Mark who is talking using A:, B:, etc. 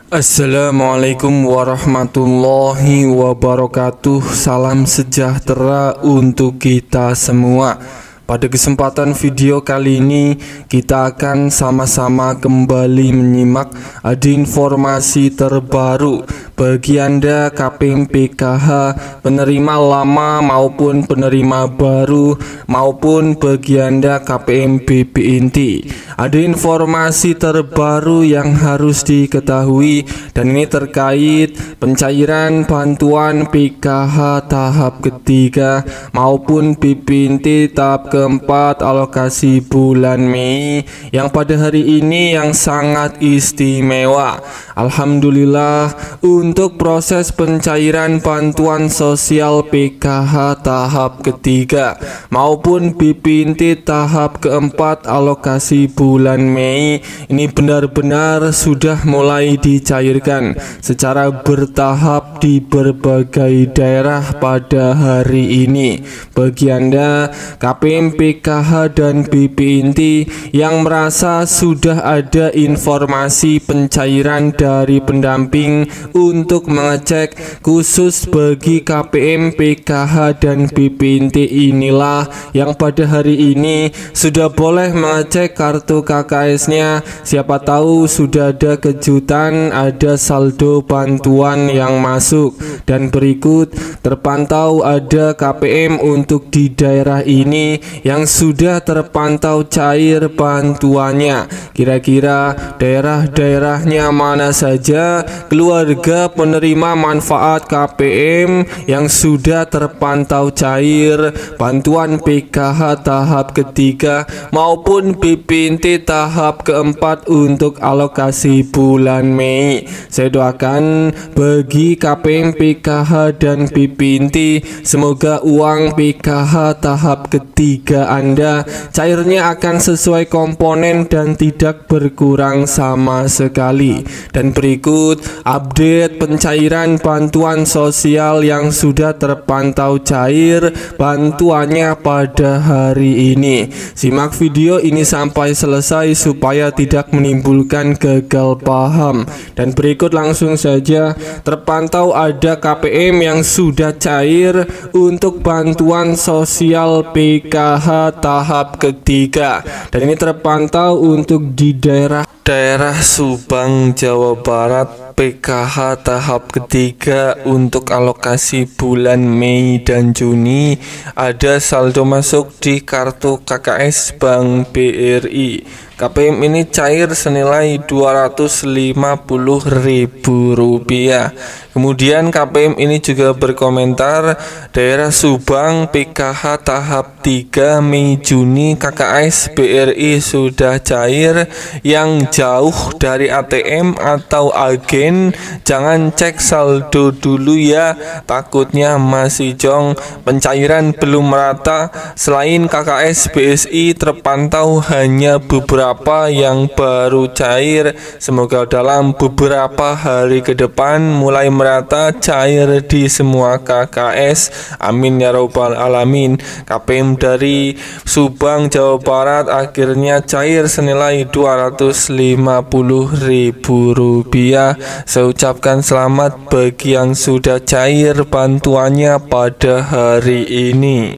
A: Assalamualaikum warahmatullahi wabarakatuh. Salam sejahtera untuk kita semua. Pada kesempatan video kali ini kita akan sama-sama kembali menyimak ada informasi terbaru bagi Anda KPM PKH penerima lama maupun penerima baru, maupun bagi Anda KPM BPNT. Ada informasi terbaru yang harus diketahui, dan ini terkait pencairan bantuan PKH tahap ketiga maupun BPNT tahap keempat alokasi bulan Mei yang pada hari ini yang sangat istimewa. Alhamdulillah, untuk proses pencairan bantuan sosial PKH tahap ketiga maupun BPNT tahap keempat alokasi bulan Mei ini benar-benar sudah mulai dicairkan secara bertahap di berbagai daerah pada hari ini. Bagi Anda KPM PKH dan BPNT yang merasa sudah ada informasi pencairan dari pendamping untuk mengecek khusus bagi KPM PKH dan BPNT inilah yang pada hari ini sudah boleh mengecek kartu KKS-nya. Siapa tahu sudah ada kejutan, ada saldo bantuan yang masuk. Dan berikut terpantau ada KPM untuk di daerah ini yang sudah terpantau cair bantuannya. Kira-kira daerah-daerahnya mana saja keluarga penerima manfaat KPM yang sudah terpantau cair bantuan PKH tahap ketiga maupun BPNT tahap keempat untuk alokasi bulan Mei. Saya doakan bagi KPM PKH dan BPNT semoga uang PKH tahap ketiga Anda cairnya akan sesuai komponen dan tidak berkurang sama sekali. Dan berikut update pencairan bantuan sosial yang sudah terpantau cair bantuannya pada hari ini. Simak video ini sampai selesai supaya tidak menimbulkan gagal paham. Dan berikut langsung saja terpantau ada KPM yang sudah cair untuk bantuan sosial PKH tahap ketiga, dan ini terpantau untuk di daerah Subang, Jawa Barat. PKH tahap ketiga untuk alokasi bulan Mei dan Juni ada saldo masuk di kartu KKS Bank BRI. KPM ini cair senilai Rp250.000. Kemudian KPM ini juga berkomentar daerah Subang PKH tahap 3 Mei Juni KKS BRI sudah cair. Yang jauh dari ATM atau agen jangan cek saldo dulu ya, takutnya masih jong, pencairan belum merata. Selain KKS BSI terpantau hanya beberapa yang baru cair. Semoga dalam beberapa hari ke depan mulai merata cair di semua KKS. Amin ya robbal alamin. KPM dari Subang, Jawa Barat akhirnya cair senilai Rp250.000. Saya ucapkan selamat bagi yang sudah cair bantuannya pada hari ini.